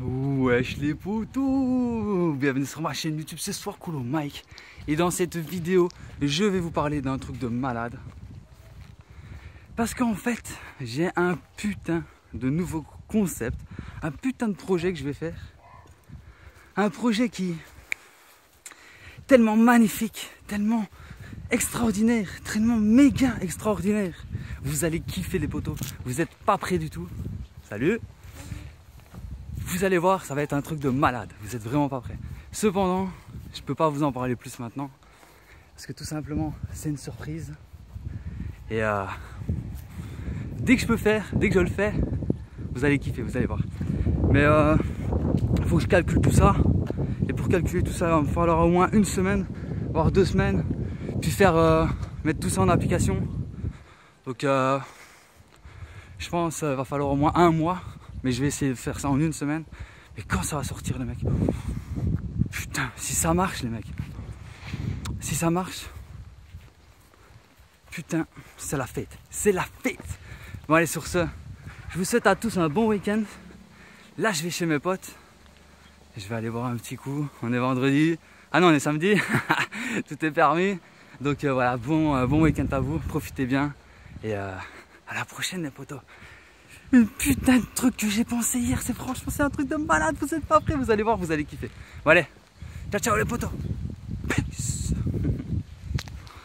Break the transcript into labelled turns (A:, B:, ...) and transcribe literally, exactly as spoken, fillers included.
A: Wesh les potos, bienvenue sur ma chaîne YouTube, ce soir Coolo Mike. Et dans cette vidéo, je vais vous parler d'un truc de malade. Parce qu'en fait, j'ai un putain de nouveau concept, un putain de projet que je vais faire. Un projet qui est tellement magnifique, tellement extraordinaire, tellement méga extraordinaire. Vous allez kiffer les potos, vous n'êtes pas prêts du tout. Salut! Vous allez voir, ça va être un truc de malade. Vous êtes vraiment pas prêts. Cependant, je peux pas vous en parler plus maintenant. Parce que tout simplement, c'est une surprise. Et euh, dès que je peux faire, dès que je le fais, vous allez kiffer, vous allez voir. Mais il euh, faut que je calcule tout ça. Et pour calculer tout ça, il va me falloir au moins une semaine, voire deux semaines. Puis faire euh, mettre tout ça en application. Donc euh, je pense qu'il va falloir au moins un mois. Mais je vais essayer de faire ça en une semaine. Mais quand ça va sortir les mecs, putain, si ça marche les mecs, si ça marche, putain, c'est la fête, c'est la fête. Bon allez, sur ce, je vous souhaite à tous un bon week-end. Là je vais chez mes potes, je vais aller boire un petit coup. On est vendredi, ah non on est samedi, tout est permis. Donc euh, voilà, bon, euh, bon week-end à vous, profitez bien. Et euh, à la prochaine les potos. Une putain de truc que j'ai pensé hier, c'est franchement c'est un truc de malade, vous êtes pas prêts, vous allez voir, vous allez kiffer. Bon allez, ciao ciao les potos.